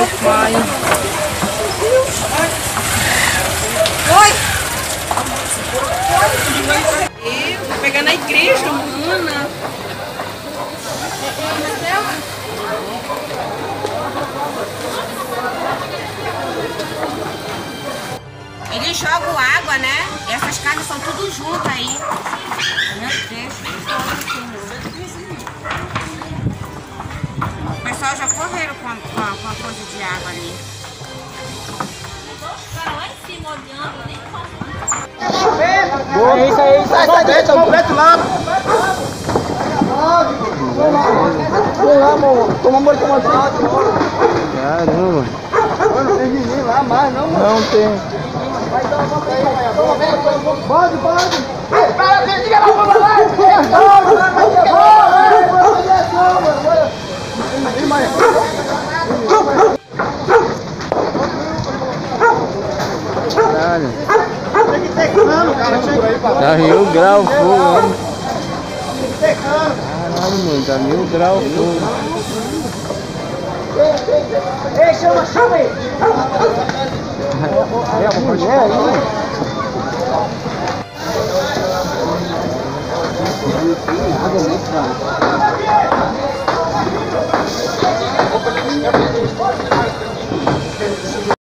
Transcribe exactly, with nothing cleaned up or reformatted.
pai. Oi! Eu tô pegando a igreja, Ana. Eles jogam água, né? E essas casas são tudo junto aí. Meu Deus. O pessoal já correram com a, com a, com a coisa de água ali. Lá em cima olhando, nem Boa, é isso aí, sai, sai, deixa o preto lá. Vamos lá, amor. Toma amor, toma amor. Caramba. Mano, tem menino lá mais, não, mano? Não tem. Vai dar uma volta aí, pode, pode. Espera, tem que ir lá, vamos lá. Caralho. Tá mil grau fogo, mano. Caralho, mano, tá mil grau fogo. Ei, chama, chama aí. É a mulher aí.